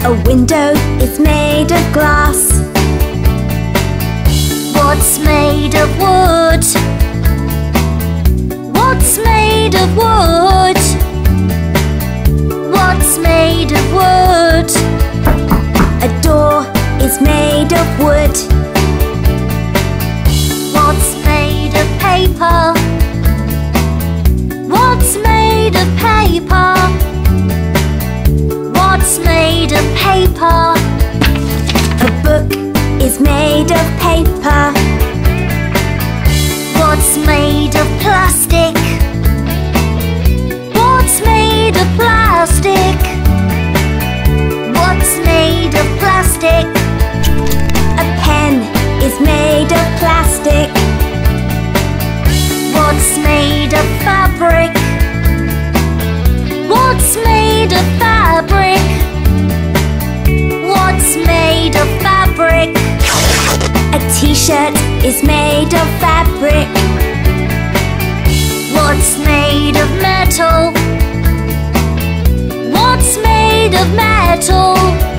A window is made of glass. What's made of wood? What's made of wood? What's made of wood? A door is made of wood. What's made of paper? What's made of paper? What's made of paper? A book is made of paper. What's made of plastic? What's made of plastic? What's made of plastic? A pen is made of plastic. What's made of fabric? What's made of fabric? What's made of fabric? A t-shirt is made of fabric. What's made of metal? What's made of metal?